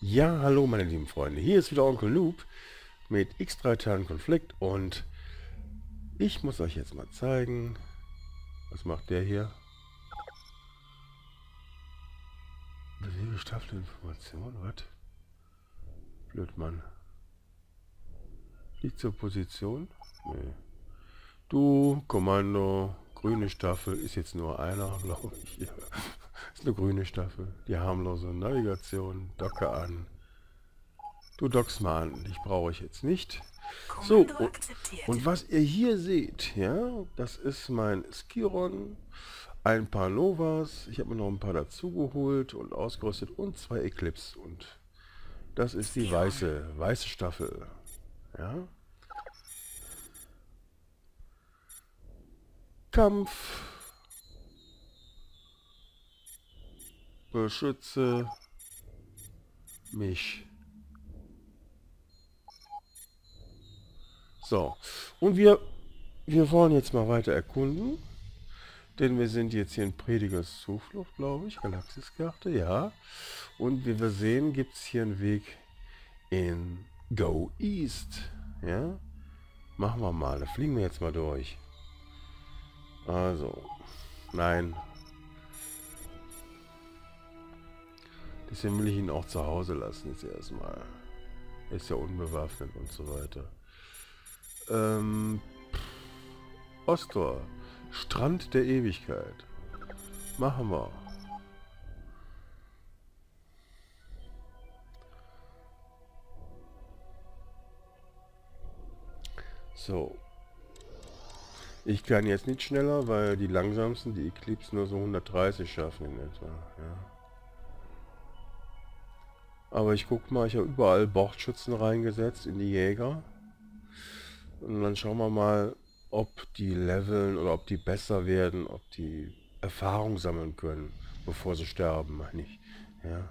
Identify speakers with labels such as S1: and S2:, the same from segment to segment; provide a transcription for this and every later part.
S1: Ja, hallo meine lieben Freunde, hier ist wieder Onkel Noob mit X3 Terran Konflikt und ich muss euch jetzt mal zeigen, was macht der hier? Bewege Staffel Information, was? Blöd, Mann. Liegt zur Position? Nee. Du, Kommando, grüne Staffel, ist jetzt nur einer, glaube ich. Ja. Ist eine grüne Staffel, die harmlose Navigation, docke an. Du dockst mal an, dich brauche ich jetzt nicht. So,
S2: Kommando akzeptiert.
S1: und was ihr hier seht, ja, das ist mein Skiron, ein paar Novas, ich habe mir noch ein paar dazugeholt und ausgerüstet und zwei Eclipse und das ist die
S2: Skiron.
S1: weiße Staffel, ja. Kampf, beschütze mich. So, und wir wollen jetzt mal weiter erkunden. Denn wir sind jetzt hier in Predigers Zuflucht, glaube ich. Galaxiskarte, ja. Und wie wir sehen, gibt es hier einen Weg in Go East. Ja. Machen wir mal. Da fliegen wir jetzt mal durch. Also. Nein. Deswegen will ich ihn auch zu Hause lassen jetzt erstmal. Er ist ja unbewaffnet und so weiter. Ostor. Strand der Ewigkeit. Machen wir. So. Ich kann jetzt nicht schneller, weil die langsamsten, die Eclipse, nur so 130 schaffen in etwa. Ja. Aber ich guck mal, ich habe überall Bordschützen reingesetzt in die Jäger. Und dann schauen wir mal, ob die leveln oder ob die besser werden, ob die Erfahrung sammeln können, bevor sie sterben, meine ich. Ja.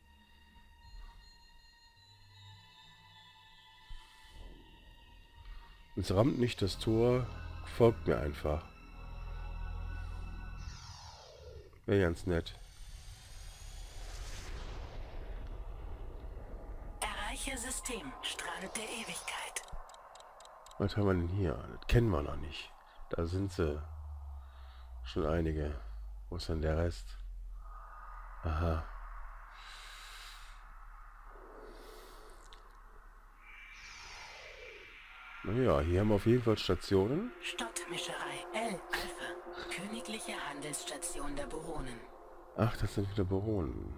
S1: Es rammt nicht das Tor, folgt mir einfach. Wäre ganz nett.
S2: Erreiche System. Strand der Ewigkeit.
S1: Was haben wir denn hier? Das kennen wir noch nicht. Da sind sie. Schon einige. Wo ist denn der Rest? Aha. Naja, hier haben wir auf jeden Fall Stationen.
S2: Stottmischerei. L. Alpha. Königliche Handelsstation der Buronen.
S1: Ach, das sind wieder Baronen.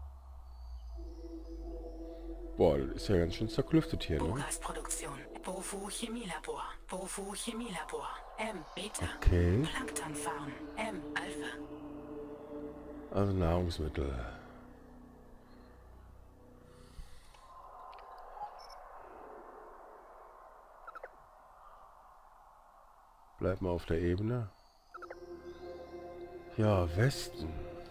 S1: Boah, das ist ja ganz schön zerklüftet hier, ne?
S2: Bogasproduktion. Bofu Chemielabor. Bofu Chemielabor. M. Beta.
S1: Okay.
S2: Planktonfarm. M. Alpha.
S1: Also Nahrungsmittel. Bleib mal auf der Ebene. Ja, Westen.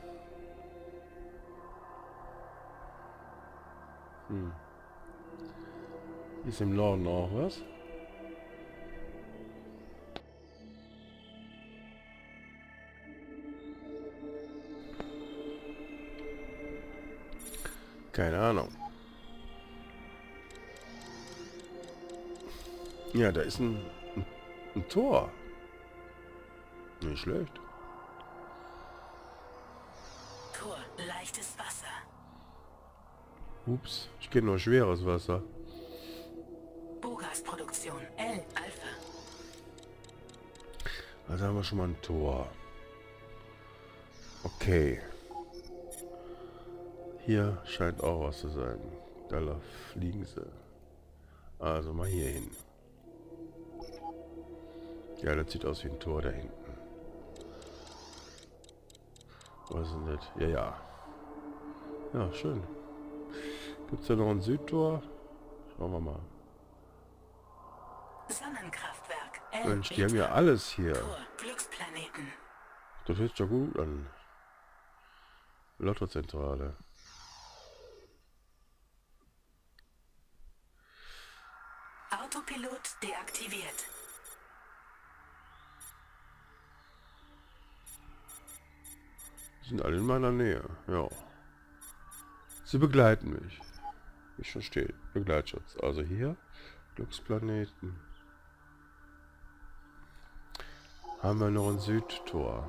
S1: Ist im Norden auch was? Keine Ahnung. Ja, da ist ein Tor. Nicht schlecht.
S2: Tor. Leichtes Wasser.
S1: Ups, ich kenne nur schweres Wasser.
S2: Bogasproduktion. L. Alpha.
S1: Also haben wir schon mal ein Tor. Okay. Hier scheint auch was zu sein. Da fliegen sie. Also mal hier hin. Ja, das sieht aus wie ein Tor da hinten. Was ist denn das? Ja, ja. Ja, schön. Gibt es da noch ein Südtor? Schauen wir mal.
S2: Sonnenkraftwerk. L.
S1: Mensch, die haben
S2: Beta.
S1: ja alles hier.
S2: Tor. Glücksplaneten.
S1: Das hört sich doch gut an. Lottozentrale.
S2: Autopilot deaktiviert.
S1: Die sind alle in meiner Nähe. Ja. Sie begleiten mich. Wie schon steht. Begleitschutz. Also hier. Glücksplaneten. Haben wir noch ein Südtor.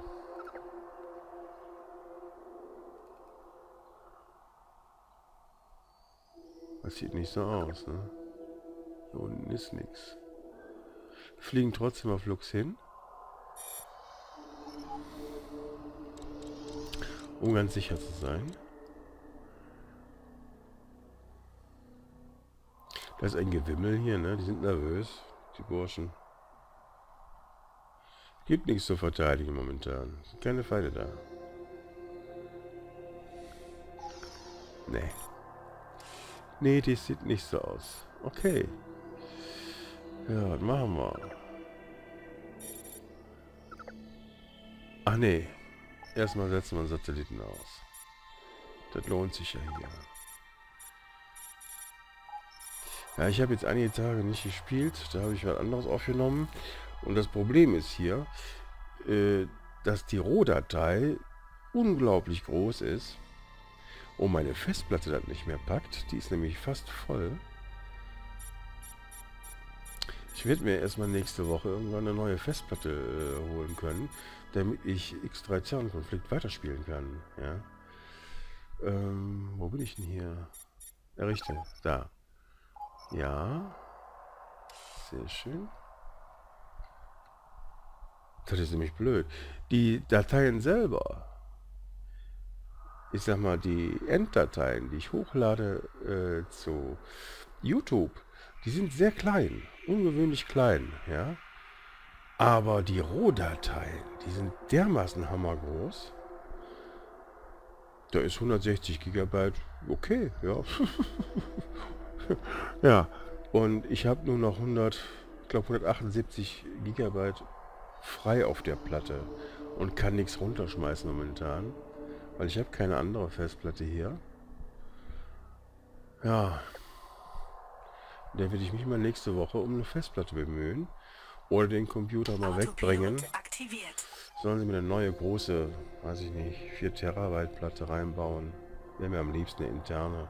S1: Das sieht nicht so aus, ne? Hier unten ist nichts. Fliegen trotzdem auf Lux hin. Um ganz sicher zu sein. Da ist ein Gewimmel hier, ne? Die sind nervös, die Burschen. Gibt nichts zu verteidigen momentan. Sind keine Feinde da. Nee. Nee, die sieht nicht so aus. Okay. Ja, was machen wir? Ach nee. Erstmal setzen wir einen Satelliten aus. Das lohnt sich ja hier. Ja, ich habe jetzt einige Tage nicht gespielt. Da habe ich was anderes aufgenommen. Und das Problem ist hier, dass die Rohdatei unglaublich groß ist. Und meine Festplatte das nicht mehr packt. Die ist nämlich fast voll. Ich werde mir erstmal nächste Woche irgendwann eine neue Festplatte holen können, damit ich X3-Zern-Konflikt weiterspielen kann. Ja. Wo bin ich denn hier? Errichte. Da. Ja. Sehr schön. Das ist nämlich blöd. Die Dateien selber, ich sag mal, die Enddateien, die ich hochlade zu YouTube, die sind sehr klein, ungewöhnlich klein, ja. Aber die Rohdateien, die sind dermaßen hammergroß. Da ist 160 Gigabyte okay, ja. Ja, und ich habe nur noch 178 Gigabyte frei auf der Platte und kann nichts runterschmeißen momentan, weil ich habe keine andere Festplatte hier. Ja, da werde ich mich mal nächste Woche um eine Festplatte bemühen oder den Computer mal wegbringen. Sollen sie mir eine neue große, weiß ich nicht, 4 Terabyte Platte reinbauen. Wäre mir am liebsten eine interne.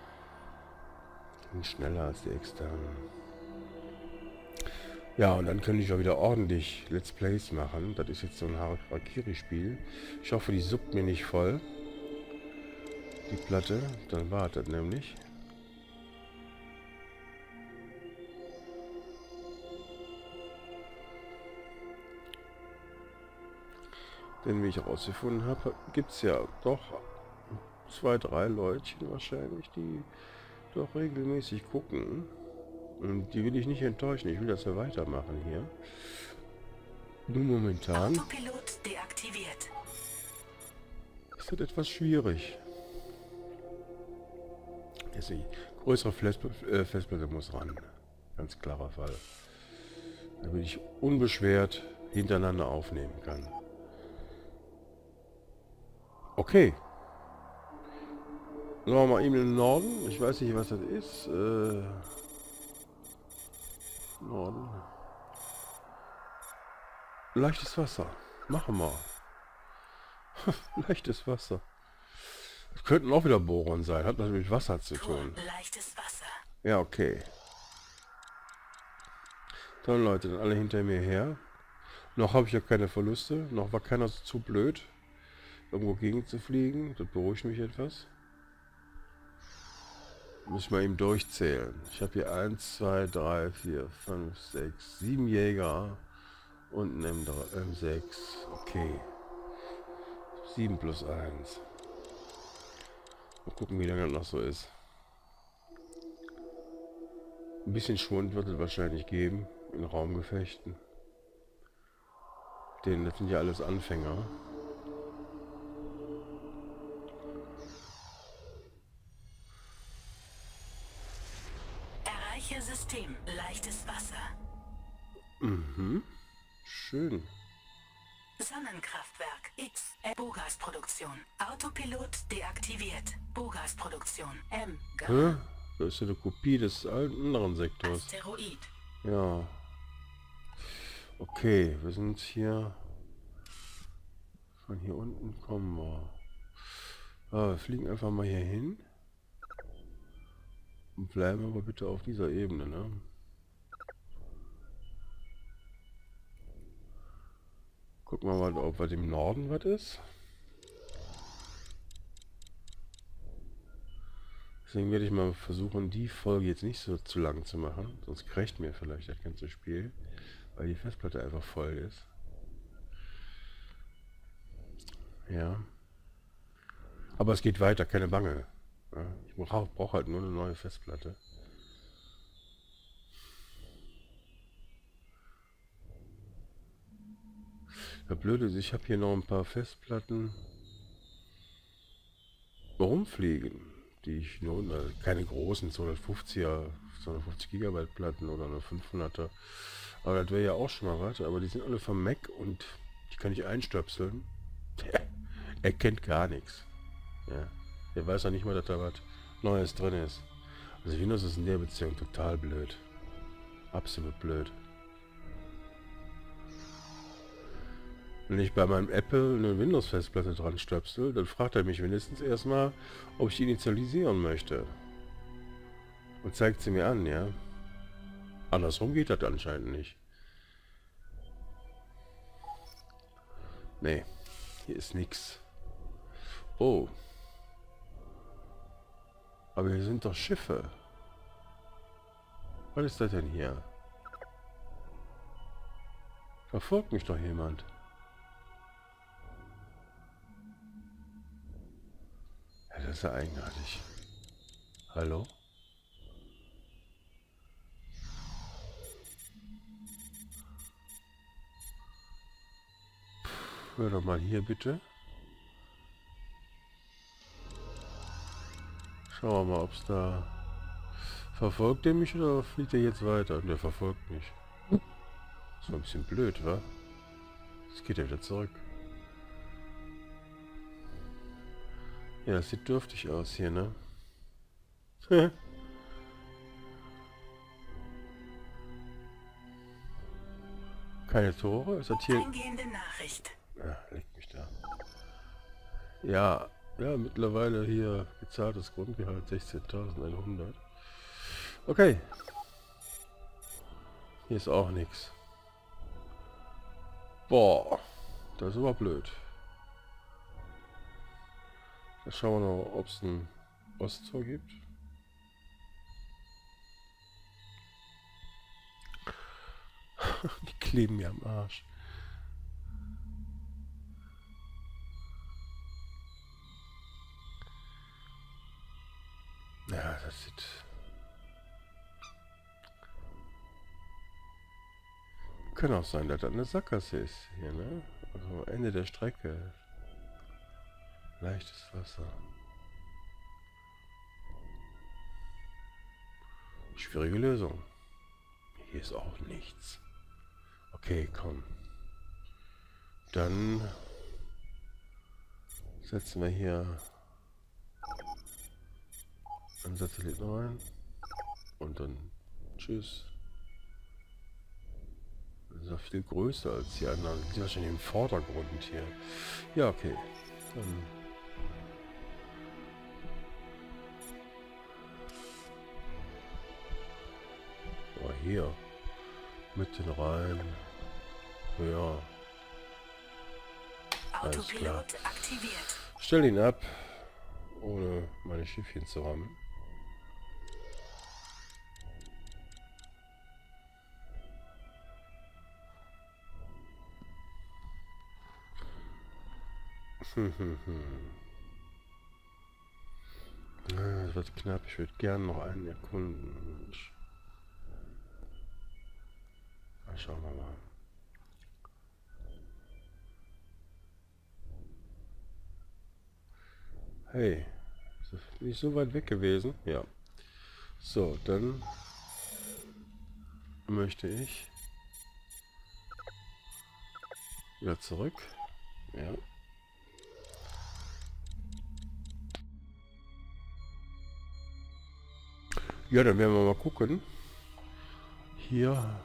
S1: Und schneller als die externe. Ja, und dann könnte ich auch wieder ordentlich Let's Plays machen. Das ist jetzt so ein Harakiri-Spiel. Ich hoffe, die suppt mir nicht voll. Die Platte. Dann war das nämlich. Denn wie ich herausgefunden habe, gibt es ja doch 2, 3 Leutchen wahrscheinlich, die doch regelmäßig gucken. Und die will ich nicht enttäuschen. Ich will, dass wir weitermachen hier. Nur momentan
S2: Autopilot deaktiviert.
S1: ist das etwas schwierig. Jetzt die größere Festplatte muss ran. Ganz klarer Fall. Damit ich unbeschwert hintereinander aufnehmen kann. Okay. Sagen wir mal eben in den Norden. Ich weiß nicht, was das ist. Norden. Leichtes Wasser. Machen wir. Leichtes Wasser. Das könnten auch wieder Boron sein. Hat natürlich mit Wasser zu tun.
S2: Leichtes Wasser.
S1: Ja, okay. Dann Leute, dann alle hinter mir her. Noch habe ich ja keine Verluste. Noch war keiner zu blöd, irgendwo gegen zu fliegen. Das beruhigt mich etwas. Muss ich mal eben durchzählen. Ich habe hier 1, 2, 3, 4, 5, 6, 7 Jäger und ein M6. Okay. 7 plus 1. Mal gucken, wie lange das noch so ist. Ein bisschen Schwund wird es wahrscheinlich geben in Raumgefechten. Denn das sind ja alles Anfänger.
S2: Erreiche System. Leichtes Wasser.
S1: Mhm. Schön.
S2: Sonnenkraftwerk X. Bogasproduktion. Autopilot deaktiviert. Bogasproduktion. M.
S1: Hä? Das ist ja eine Kopie des anderen Sektors.
S2: Asteroid.
S1: Ja. Okay, wir sind hier. Von hier unten kommen wir. Ah, wir fliegen einfach mal hier hin. Bleiben wir aber bitte auf dieser Ebene, ne? Gucken wir mal, ob was im Norden was ist. Deswegen werde ich mal versuchen, die Folge jetzt nicht so zu lang zu machen. Sonst crasht mir vielleicht das ganze Spiel, weil die Festplatte einfach voll ist. Ja. Aber es geht weiter, keine Bange. Ja, ich brauche halt nur eine neue Festplatte. Das Blöde ist, ich habe hier noch ein paar Festplatten rumfliegen, die ich nur, keine großen 250er, 250 Gigabyte Platten oder eine 500er. Aber das wäre ja auch schon mal was, aber die sind alle vom Mac und die kann ich einstöpseln. Der erkennt gar nichts. Ja. Der weiß ja nicht mal, dass da was Neues drin ist. Also Windows ist in der Beziehung total blöd. Absolut blöd. Wenn ich bei meinem Apple eine Windows-Festplatte dran stöpsel, dann fragt er mich wenigstens erstmal, ob ich die initialisieren möchte. Und zeigt sie mir an, ja. Andersrum geht das anscheinend nicht. Nee, hier ist nichts. Oh. Aber hier sind doch Schiffe. Was ist das denn hier? Verfolgt mich doch jemand. Ja, das ist ja eigenartig. Hallo? Hör doch mal hier bitte. Schauen wir mal, ob es da... Verfolgt er mich oder fliegt er jetzt weiter? Und der verfolgt mich. Das war ein bisschen blöd, wa? Jetzt geht er wieder zurück. Ja, das sieht dürftig aus hier, ne? Keine Tore? Ist das hier...
S2: Eingehende Nachricht.
S1: Ja, leck mich da. Ja, ja, mittlerweile hier bezahltes Grundgehalt 16.100. Okay. Hier ist auch nichts. Boah, das ist aber blöd. Da schauen wir noch, ob es ein Osttor gibt. Die kleben mir am Arsch. Ja, das sieht... Kann auch sein, dass das eine Sackgasse ist hier, ne? Also Ende der Strecke. Leichtes Wasser. Schwierige Lösung. Hier ist auch nichts. Okay, komm. Dann setzen wir hier einen Satelliten rein. Und dann tschüss. Das ist ja viel größer als die anderen. Die sind wahrscheinlich im Vordergrund hier. Ja, okay. Dann hier. Mitten rein. Ja. Alles klar.
S2: Autopilot aktiviert.
S1: Stell ihn ab, ohne meine Schiffchen zu rammen. Das wird knapp. Ich würde gerne noch einen erkunden. Schauen wir mal. Hey, bin ich so weit weg gewesen? Ja. So, dann möchte ich wieder zurück. Ja. Ja, dann werden wir mal gucken. Hier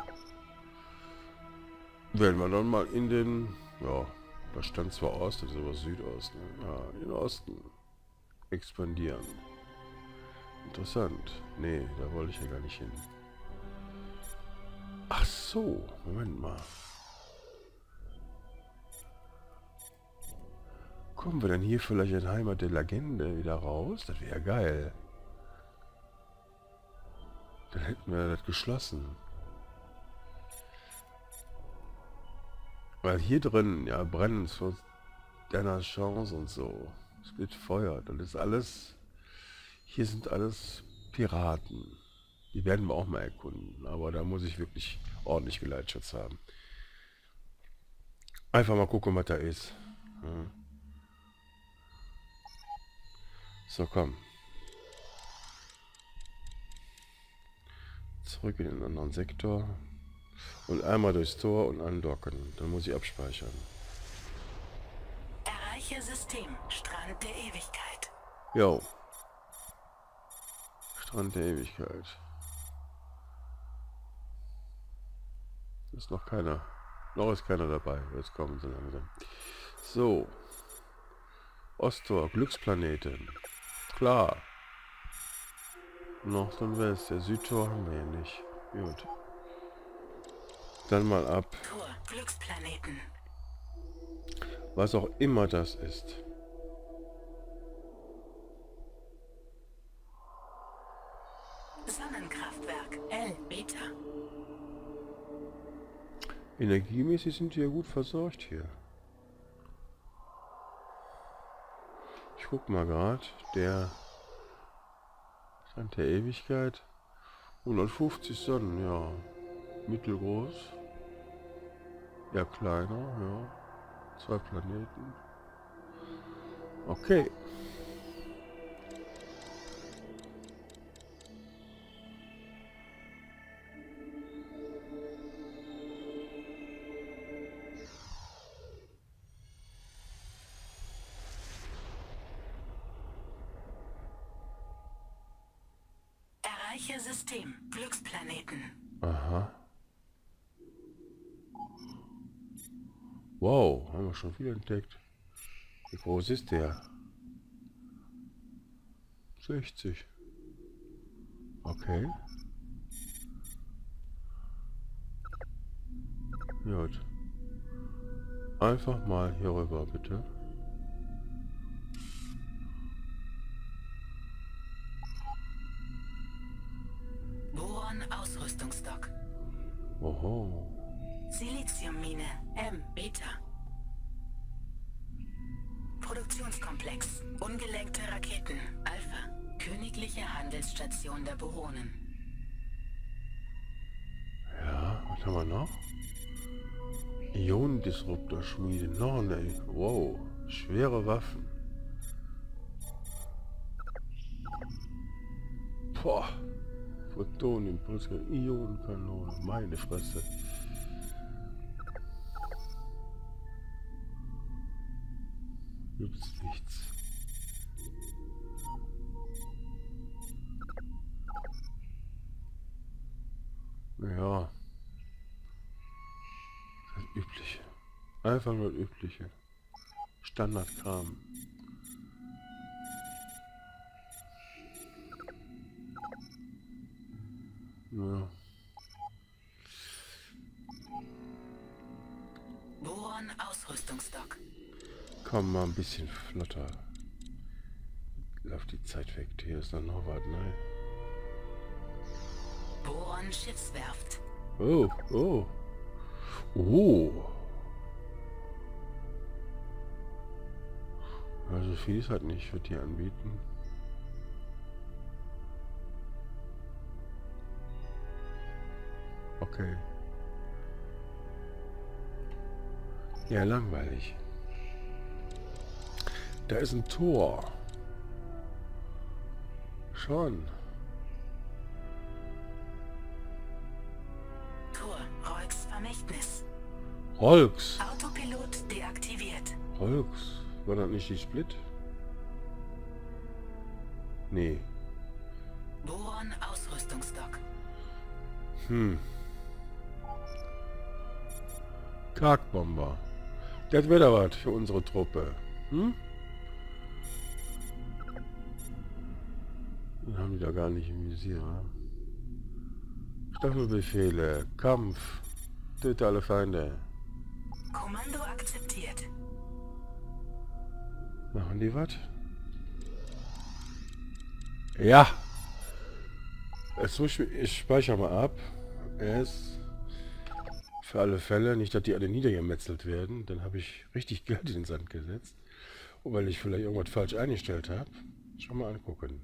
S1: werden wir dann mal in den, ja, da stand zwar Ost, das ist aber Südost, ne? Ja, in den Osten expandieren. interessant. Nee, da wollte ich ja gar nicht hin. Ach so, Moment mal. Kommen wir dann hier vielleicht in Heimat der Legende wieder raus? Das wäre geil. Dann hätten wir das geschlossen. Weil hier drin, ja, brennen vor deiner Chance und so. Es gibt Feuer. Das ist alles... Hier sind alles Piraten. Die werden wir auch mal erkunden. Aber da muss ich wirklich ordentlich Geleitschutz haben. Einfach mal gucken, was da ist. Ja. So, komm. Zurück in den anderen Sektor. Und einmal durchs Tor und andocken. Dann muss ich abspeichern.
S2: Erreiche System. Strand der Ewigkeit.
S1: Jo. Strand der Ewigkeit. Ist noch keiner. Noch ist keiner dabei. Jetzt kommen sie langsam. So. Osttor, Glücksplaneten. Klar. Nord und West. Der Südtor haben wir ja nicht. Gut. Dann mal ab.
S2: Tor, Glücksplaneten.
S1: Was auch immer das ist.
S2: Sonnenkraftwerk. L. Beta.
S1: Energiemäßig sind die ja gut versorgt hier. Ich guck mal gerade. Der Stand der Ewigkeit. 150 Sonnen, ja. Mittelgroß. Ja, kleiner, ja. 2 Planeten. Okay.
S2: Erreiche System. Glücksplaneten.
S1: Aha. Wow, haben wir schon viel entdeckt. Wie groß ist der? 60. Okay. Gut. Einfach mal hier rüber, bitte.
S2: Boron Ausrüstungsdock.
S1: Oho.
S2: Siliziummine. M. Beta. Produktionskomplex. Ungelenkte Raketen. Alpha. Königliche Handelsstation der Boronen.
S1: Ja, was haben wir noch? Ionendisruptor-Schmiede. Noch ne. Wow. Schwere Waffen. Boah. Photonenimpulse. Ionenkanone. Meine Fresse. Gibt's nichts. Ja. Das Übliche. Einfach nur das Übliche. Standardkram. Ja.
S2: Boron Ausrüstungsdock.
S1: Komm mal ein bisschen flotter. Lauf die Zeit weg. Hier ist dann noch was, ne?
S2: Boron Schiffswerft.
S1: Oh, oh. Oh. Also viel ist halt nicht, wird die anbieten. Okay. Ja, langweilig. Da ist ein Tor. Schon.
S2: Tor. Rolks Vermächtnis.
S1: Rolks.
S2: Autopilot deaktiviert.
S1: Rolks. War das nicht die Split? Nee.
S2: Boron Ausrüstungsdock.
S1: Karkbomber. Das wäre da was für unsere Truppe. Den haben die da gar nicht im Visier. Ne? Staffelbefehle. Kampf. Töte alle Feinde.
S2: Kommando akzeptiert.
S1: Machen die was? Ja! Jetzt muss ich speichere mal ab. Es für alle Fälle, nicht, dass die alle niedergemetzelt werden. Dann habe ich richtig Geld in den Sand gesetzt. Und weil ich vielleicht irgendwas falsch eingestellt habe. Schau mal angucken.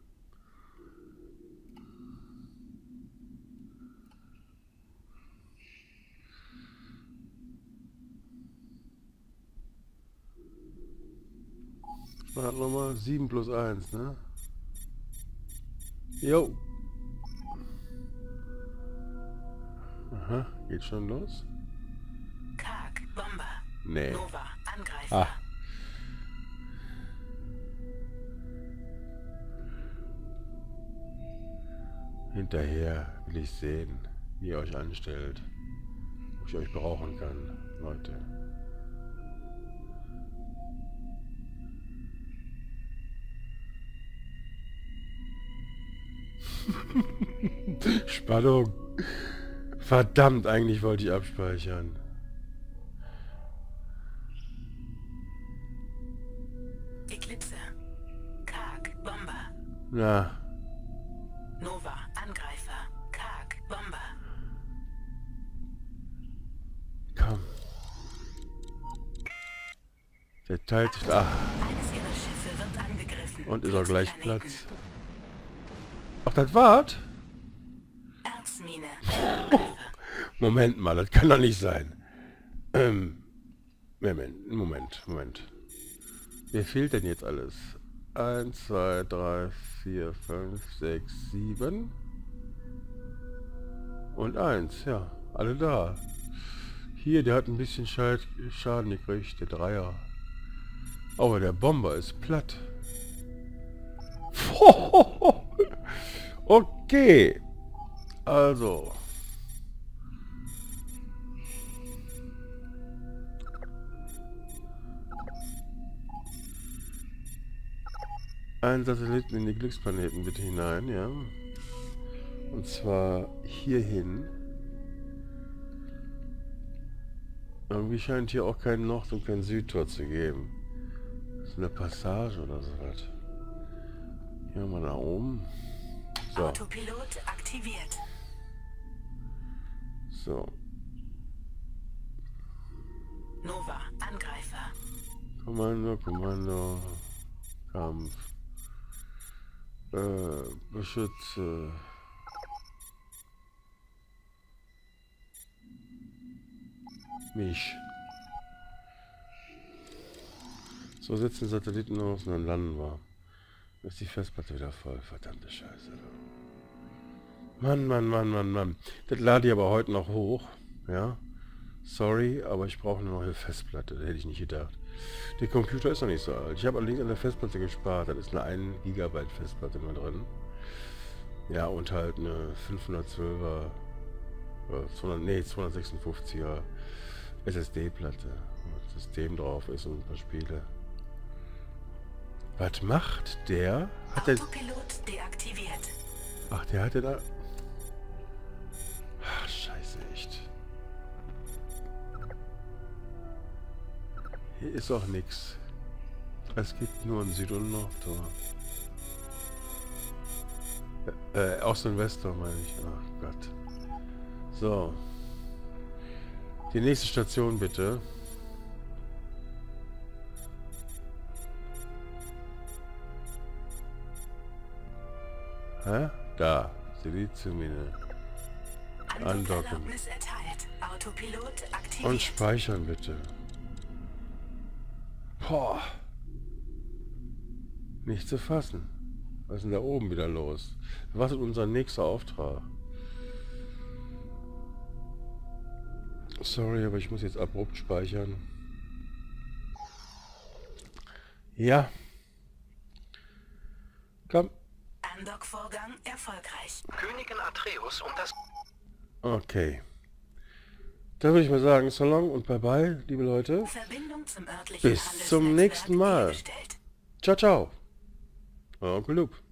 S1: Warte nochmal. 7 plus 1, ne? Jo. Aha, geht schon los?
S2: Karg, Bomber.
S1: Nee.
S2: Nova, Angreifer.
S1: Ah. Hinterher will ich sehen, wie ihr euch anstellt. Ob ich euch brauchen kann, Leute. Spannung. Verdammt, eigentlich wollte ich abspeichern.
S2: Eclipse. Karg, Bomber.
S1: Na,
S2: Nova, Angreifer. Karg, Bomber.
S1: komm. Der teilt sich. Ah,
S2: Eines ihrer Schiffe wird angegriffen.
S1: und ist auch gleich
S2: Planeten.
S1: Platz. Ach, das war's?
S2: Erzmine.
S1: Moment mal, das kann doch nicht sein. Moment. Mir fehlt denn jetzt alles? 1, 2, 3, 4, 5, 6, 7 und 1, ja, alle da. Hier, der hat ein bisschen Schaden gekriegt, der Dreier. Aber der Bomber ist platt. Okay, also. Einen Satelliten in die Glücksplaneten bitte hinein, ja. Und zwar hierhin. Irgendwie scheint hier auch kein Nord- und kein Südtor zu geben. Das ist eine Passage oder so was. Hier mal nach oben. So.
S2: Autopilot aktiviert.
S1: So.
S2: Nova, Angreifer.
S1: Kommando. Kampf. Beschütze. Mich. So setzen Satelliten aus und dann landen wir. Dann ist die Festplatte wieder voll. Verdammte Scheiße. Mann. Das lade ich aber heute noch hoch. Ja. Sorry, aber ich brauche eine neue Festplatte. Das hätte ich nicht gedacht. Der Computer ist noch nicht so alt. Ich habe allerdings an der Festplatte gespart. Da ist eine 1 GB Festplatte mal drin. Ja, und halt eine 512er, 256er SSD-Platte. Wo das System drauf ist und ein paar Spiele. Was macht der? Hat der...
S2: Autopilot deaktiviert.
S1: Ach, der hatte da... Ach, scheiße, echt. Hier ist auch nichts. Es gibt nur ein Süd- und Nordtor. Ost- und Westtor meine ich. Ach Gott. So. Die nächste Station bitte. Hä? Da. Siliziummine. Andocken.
S2: Erlaubnis erteilt. Autopilot aktiviert.
S1: Und speichern bitte. Boah. Nicht zu fassen. Was ist denn da oben wieder los? Was ist unser nächster Auftrag? Sorry, aber ich muss jetzt abrupt speichern. Ja. Komm.
S2: Andock-Vorgang erfolgreich.
S3: Königin Atreus und das...
S1: Okay. Dann würde ich mal sagen, so long und bye bye, liebe Leute.
S2: Verbindung zum örtlichen
S1: Bis zum
S2: Handelsnetzwerk
S1: nächsten Mal.
S2: hergestellt.
S1: Ciao, ciao. Euer Onkel Luke.